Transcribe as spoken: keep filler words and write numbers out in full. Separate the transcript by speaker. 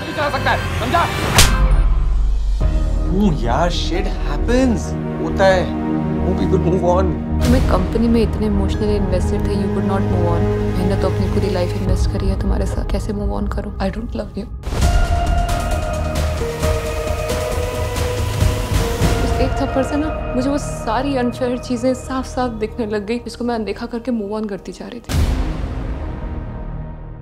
Speaker 1: नहीं चला सकता है, समझा?
Speaker 2: ओह यार, shit happens. होता है. Oh, we could move on.
Speaker 3: मैं कंपनी में इतने इमोशनली इन्वेस्टेड थे, you could not move on. मैंने तो अपनी पूरी लाइफ इन्वेस्ट करी है तुम्हारे साथ, कैसे मूव ऑन करूं? I don't love you. उस एक थप्पड़ से ना मुझे वो सारी अनफेयर चीजें साफ साफ दिखने लग गई, जिसको मैं अनदेखा करके मूव ऑन करती जा रही थी.